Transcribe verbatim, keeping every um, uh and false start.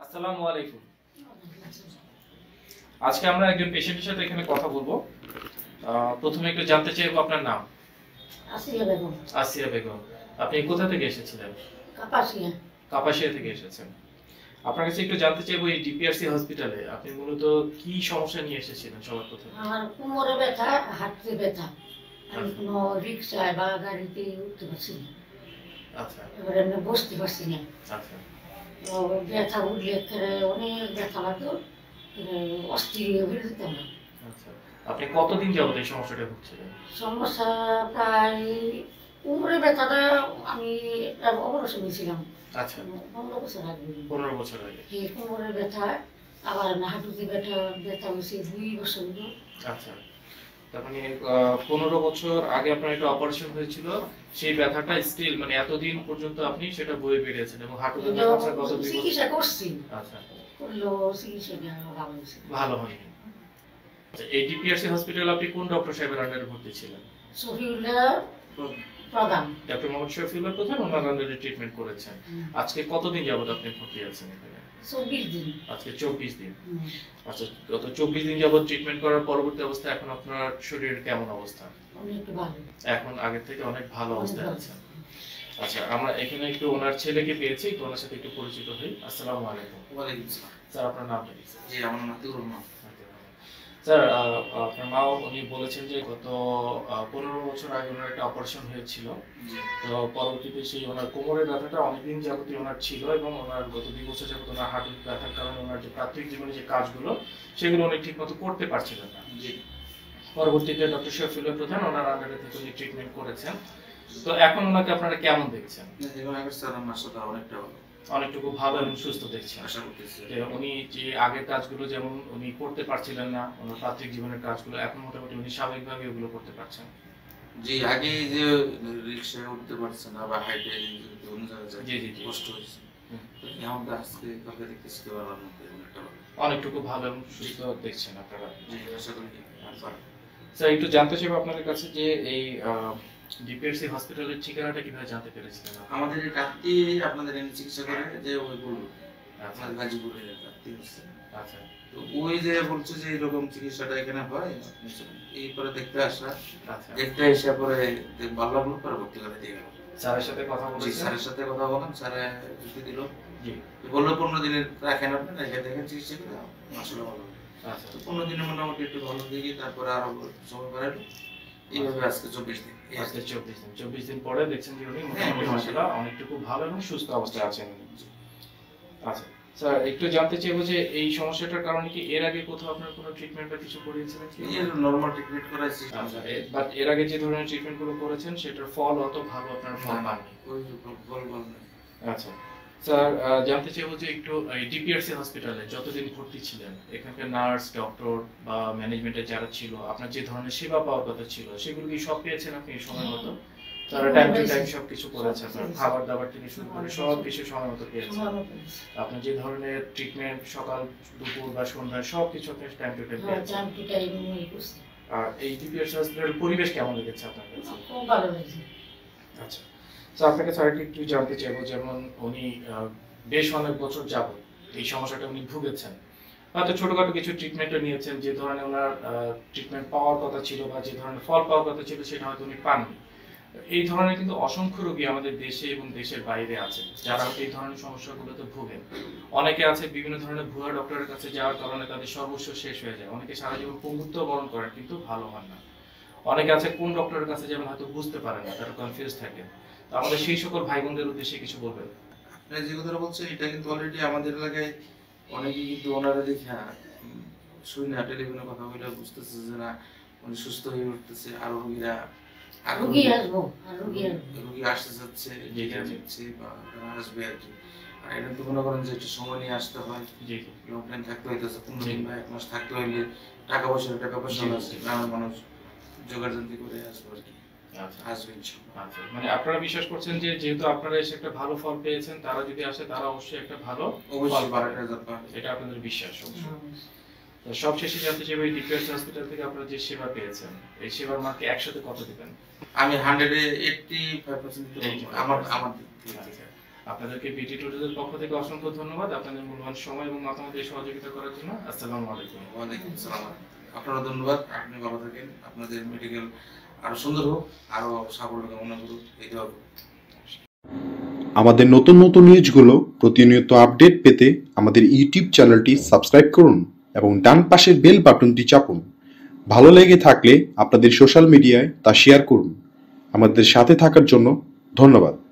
আসসালামু আলাইকুম। আজকে আমরা একজন পেশেন্টের সাথে এখানে কথা বলবো। প্রথমে একটু জানতে চাইবো আপনার নাম। আসিয়া বেগম। আসিয়া বেগম। আপনি কোথা থেকে এসেছিলেন? কাপাসিয়া। কাপাসিয়া থেকে এসেছেন। আপনার কাছে একটু জানতে চাইবো এই ডিপিআরসি হসপিটালে আপনি মূলত কি সমস্যা নিয়ে এসেছিলেন সবার প্রথমে? আমার কোমরে ব্যথা, হাঁটতে ব্যথা। আমি কোনো রিক্সায় বা গাড়িতে উঠতে পারছি না। আচ্ছা। এবারে আমি বসতে পারছি না। আচ্ছা। তো ব্যথা উঠলে অনেক ব্যথা লাগতো, অস্থির হয়ে যেতাম না। আচ্ছা। আপনি কতদিন যাবত এই সমস্যাটা ভুগছিলেন? সমস্যা প্রায় কোমরে ব্যথাটা আমি অপারেশন হয়েছিলাম। আচ্ছা। পনেরো বছর আগে। পনেরো বছর আগে। এই কোমরে ব্যথা, আবার হাঁটুতে ব্যথা ব্যথা হয়েছে দুই বছর হলো। আচ্ছা। তার মানে পনেরো বছর আগে আপনার একটা অপারেশন হয়েছিল, সেই ব্যথাটা স্টিল মানে এতদিন পর্যন্ত আপনি সেটা বয়ে বেরিয়েছেন এবং হাঁটুতে ব্যথা কত দিন চিকিৎসা করছি। আচ্ছা। করলো চিকিৎসা ভালো হয়েছে। ভালো হয়নি। আচ্ছা, এই ডিপিআরসি হসপিটালে আপনি কোন ডক্টর সাহেবের আন্ডারে ভর্তি ছিলেন? শফিউল্লাহ প্রধান। ডক্টর মোহাম্মদ শফিউল্লাহ প্রধান ওনার আন্ডারে ট্রিটমেন্ট করেছেন। আজকে কতদিন যাবত আপনি ভর্তি আছেন এখানে? চব্বিশ দিন। আজকে চব্বিশ দিন। আচ্ছা, গত চব্বিশ দিন যাবত ট্রিটমেন্ট করার পরবর্তী অবস্থা এখন আপনার শরীরের কেমন অবস্থা? অনেক ভালো। এখন আগের থেকে অনেক ভালো অবস্থায় আছেন। আচ্ছা, আমরা এখানে একটু ওনার ছেলেকে পেয়েছি, একটু ওনার সাথে একটু পরিচিত হই। আসসালামু আলাইকুম। ওয়া আলাইকুম আসসালাম। স্যার আপনার নামটা কি? জি, আমার নাম আতিকুর রহমান। স্যার আপনার মা উনি বলেছেন যে গত পনেরো বছর আগে ওনার একটা অপারেশন হয়েছিল, তো পরবর্তীতে সেই ওনার কোমরের ব্যথাটা অনেকদিন যাবতই ওনার ছিল এবং ওনার গত দুই বছর যাবত ওনার হাঁটুর ব্যথার কারণে ওনার যে প্রাথমিক জীবনে যে কাজগুলো সেগুলো উনি ঠিক মতো করতে পারছিলেন না। জি। পরবর্তীতে ডক্টর শফিউল্লাহ প্রধান ওনার আন্ডারে থেকে উনি ট্রিটমেন্ট করেছেন। তো এখন ওনাকে আপনারা কেমন দেখছেন? এখন আগের স্যার আমার সাথে অনেকটা ভালো, অনেকটুকু ভালো এবং সুস্থ দেখছেন। আশা করতেছি যে উনি যে আগের কাজগুলো যেমন উনি করতে পারছিলেন না, ওনার প্রাথমিক জীবনের কাজগুলো এখন মোটামুটি উনি স্বাভাবিকভাবে ওগুলো করতে পারছেন। জি, আগে যে রিক্সায় উঠতে পারছেন না বা হাইটে অন্য জায়গায় জি জি জি কষ্ট হয়েছে, এখন তো আজকে কালকে দেখতেছি তো ভালো অনেকটা ভালো, অনেকটুকু ভালো এবং সুস্থ দেখছেন আপনারা। জি, আশা করি। স্যার একটু জানতে চাইবো আপনাদের কাছে যে এই ডিপিআরসি হসপিটালের ঠিকানাটা কিভাবে জানতে পেরেছিলেন? আমাদের এই কাটতি আপনাদের এনে চিকিৎসা করে যে ওই বলল আপনার গাজীপুরের কাটতি হচ্ছে। আচ্ছা, তো ওই যে বলছে যে এরকম চিকিৎসাটা এখানে হয়, এই পরে দেখতে আসা। আচ্ছা, দেখতে এসে পরে ভালো লাগলো, পরে ভর্তি করে দিয়ে গেল। স্যারের সাথে কথা বলেছি, স্যারের সাথে কথা বলেন, স্যারে ভর্তি দিল। জি, বললো পনেরো দিনের রাখেন আপনি, রেখে দেখেন চিকিৎসা করে আসলে ভালো। আচ্ছা, তো পনেরো দিনের মোটামুটি একটু ভালো দিকে, তারপরে আরো সময় বাড়ালো, এইভাবে আজকে চব্বিশ দিন। আজকে চব্বিশ দিন চব্বিশ দিন পরে দেখছেন যে উনি মোটামুটি মাশাআল্লাহ অনেকটু ভালো এবং সুস্থ অবস্থায় আছেন। আচ্ছা স্যার, একটু জানতে চাইবো যে এই সমস্যাটার কারণে কি এর আগে কোথাও আপনার কোনো ট্রিটমেন্ট বা কিছু করিয়েছিলেন কি? এর নরমাল ট্রিটমেন্ট করাইছি। আচ্ছা, বাট এর আগে যে ধরনের ট্রিটমেন্টগুলো করেছেন সেটার ফল অত ভালো আপনার ফল পাননি। ওই ফল ভালো না। আচ্ছা স্যার, জানতে চাইবো যে একটু ডিপিআরসি হসপিটালে যতদিন ভর্তি ছিলেন এখানকার নার্স, ডক্টর বা ম্যানেজমেন্টে যারা ছিল আপনার যে ধরনের সেবা পাওয়ার কথা ছিল সেগুলো কি সব পেয়েছেন আপনি সময় মতো? তারা টাইম টু টাইম সবকিছু করেছে, আপনার খাবার দাবার থেকে শুরু করে সব কিছু সময় মতো পেয়েছেন? আপনার যে ধরনের ট্রিটমেন্ট সকাল দুপুর বা সন্ধ্যায় সব কিছু আপনি টাইম টু টাইম পেয়েছেন? আর এই ডিপিআরসি হসপিটালের পরিবেশ কেমন লেগেছে আপনার কাছে? খুব ভালো লেগেছে। আচ্ছা স্যার, আপনাকে স্যার একটু জানতে চাইবো, যেমন উনি বেশ অনেক বছর যাবত এই সমস্যাটা উনি ভুগেছেন, হয়তো ছোটখাটো কিছু ট্রিটমেন্টও নিয়েছেন, যে ধরনের ওনার ট্রিটমেন্ট পাওয়ার কথা ছিল বা যে ধরনের ফল পাওয়ার কথা ছিল সেটা হয়তো উনি পাননি। এই ধরনের কিন্তু অসংখ্য রোগী আমাদের দেশে এবং দেশের বাইরে আছে যারা এই ধরনের সমস্যাগুলোতে ভোগেন। অনেকে আছে বিভিন্ন ধরনের ভুয়া ডক্টরের কাছে যাওয়ার কারণে তাদের সর্বস্ব শেষ হয়ে যায়, অনেকে সারা জীবন পঙ্গুত্ব বরণ করেন কিন্তু ভালো হন না। অনেকে আছে কোন ডক্টরের কাছে যাবেন হয়তো বুঝতে পারেন না, তারা কনফিউজ থাকে। তো আমাদের সেই সকল ভাই বোনদের উদ্দেশ্যে কিছু বলবেন? আপনি যে কথাটা বলছেন এটা কিন্তু অলরেডি আমাদের এলাকায় অনেকেই কিন্তু ওনারা দেখা শুই না, টেলিফোনে কথা বলে বুঝতেছে যে না উনি সুস্থ হয়ে উঠতেছে, আর রোগীরা রোগী আসবো আর রোগী রোগী আসতে যাচ্ছে, ডেকে যাচ্ছে বা তারা আসবে আর কি। আর এটা তো মনে করেন যে একটু সময় নিয়ে আসতে হয়, লং টাইম থাকতে হইতেছে, পনেরো দিন বা এক মাস থাকতে হইলে টাকা পয়সার একটা ব্যাপার আছে, গ্রামের মানুষ জোগাড়যন্ত্রী করে আসবে আর কি। আসবে আচ্ছা, মানে আপনারা বিশ্বাস করছেন যে যেহেতু আপনারা এসে একটা ভালো ফল পেয়েছেন, তারা যদি আসে তারা অবশ্যই একটা ভালো ফল পাবে, এটা আপনাদের বিশ্বাস? তো সবশেষে জানতে চাইবো এই ডিপিআরসি হসপিটাল থেকে আপনারা যে সেবা পেয়েছেন এই সেবার মার্কে একসাথে কত দিবেন? আমি হান্ড্রেডে এইটটি ফাইভ পার্সেন্ট আমার আমার আপনাদেরকে বিটি টুডের পক্ষ থেকে অসংখ্য ধন্যবাদ আপনাদের মূল্যবান সময় এবং মতামত দিয়ে সহযোগিতা করার জন্য। আসসালামু আলাইকুম। ওয়ালাইকুম আসসালাম। আপনারা ধন্যবাদ। আপনি ভালো থাকেন, আপনাদের মেডিকেল আরো সুন্দর হোক, আরো সাফল্য কামনা করুক, এই দোয়া করুন। আমাদের নতুন নতুন নিউজগুলো প্রতিনিয়ত আপডেট পেতে আমাদের ইউটিউব চ্যানেলটি সাবস্ক্রাইব করুন এবং ডান পাশের বেল বাটনটি চাপুন। ভালো লেগে থাকলে আপনাদের সোশ্যাল মিডিয়ায় তা শেয়ার করুন। আমাদের সাথে থাকার জন্য ধন্যবাদ।